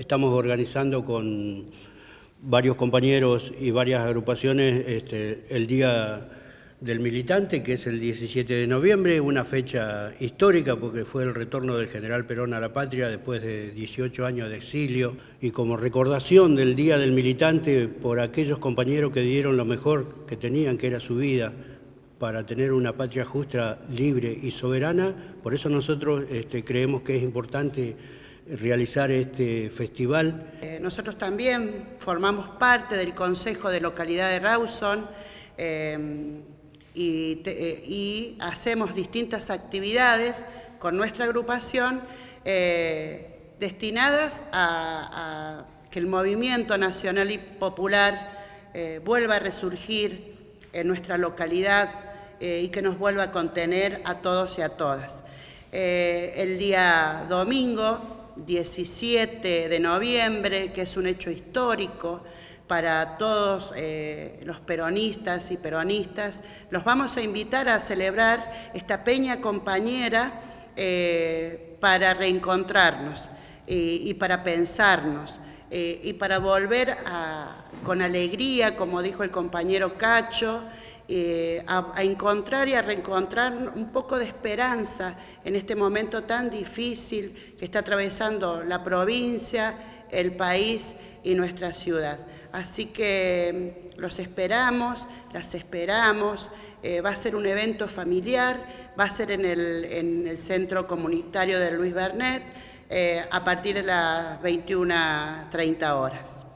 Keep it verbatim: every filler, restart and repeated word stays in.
estamos organizando con varios compañeros y varias agrupaciones este, el Día del Militante, que es el diecisiete de noviembre, una fecha histórica porque fue el retorno del general Perón a la patria después de dieciocho años de exilio, y como recordación del Día del Militante por aquellos compañeros que dieron lo mejor que tenían, que era su vida, para tener una patria justa, libre y soberana. Por eso nosotros este, creemos que es importante realizar este festival. Eh, nosotros también formamos parte del Consejo de Localidad de Rawson eh, y, te, eh, y hacemos distintas actividades con nuestra agrupación eh, destinadas a, a que el movimiento nacional y popular eh, vuelva a resurgir en nuestra localidad eh, y que nos vuelva a contener a todos y a todas. Eh, el día domingo, diecisiete de noviembre, que es un hecho histórico para todos eh, los peronistas y peronistas, los vamos a invitar a celebrar esta peña compañera eh, para reencontrarnos y, y para pensarnos eh, y para volver a, con alegría, como dijo el compañero Cacho, Eh, a, a encontrar y a reencontrar un poco de esperanza en este momento tan difícil que está atravesando la provincia, el país y nuestra ciudad. Así que los esperamos, las esperamos, eh, va a ser un evento familiar, va a ser en el, en el Centro Comunitario de Luis Bernet eh, a partir de las veintiuna treinta horas.